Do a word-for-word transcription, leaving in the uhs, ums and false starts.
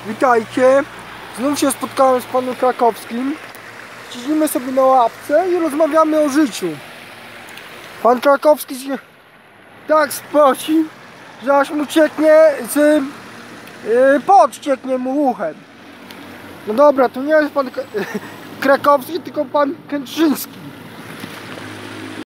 Witajcie. Znów się spotkałem z panem Krakowskim. Siedzimy sobie na ławce i rozmawiamy o życiu. Pan Krakowski się tak spoci, że aż mu cieknie z yy, pot cieknie mu uchem. No dobra, to nie jest pan Krakowski, tylko pan Kętrzyński.